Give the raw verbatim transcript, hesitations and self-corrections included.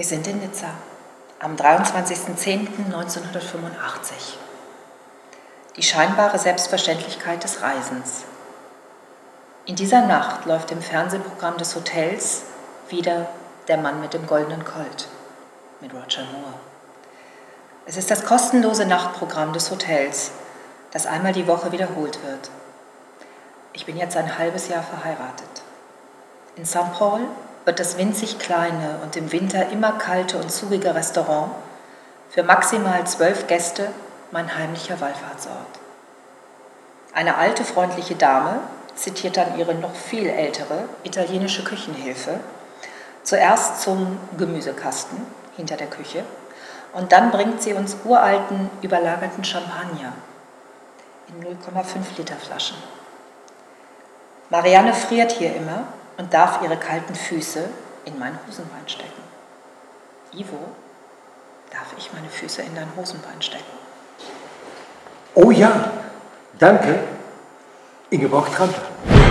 Wir sind in Nizza am dreiundzwanzigsten zehnten neunzehnhundertfünfundachtzig. Die scheinbare Selbstverständlichkeit des Reisens. In dieser Nacht läuft im Fernsehprogramm des Hotels wieder Der Mann mit dem goldenen Colt mit Roger Moore. Es ist das kostenlose Nachtprogramm des Hotels, das einmal die Woche wiederholt wird. Ich bin jetzt ein halbes Jahr verheiratet. In Sankt Paul wird das winzig kleine und im Winter immer kalte und zugige Restaurant für maximal zwölf Gäste mein heimlicher Wallfahrtsort. Eine alte, freundliche Dame zitiert dann ihre noch viel ältere italienische Küchenhilfe, zuerst zum Gemüsekasten hinter der Küche und dann bringt sie uns uralten, überlagerten Champagner in null Komma fünf Liter Flaschen. Marianne friert hier immer und darf ihre kalten Füße in mein Hosenbein stecken. Ivo, darf ich meine Füße in dein Hosenbein stecken? Oh ja, danke, Ingeborg Trampe.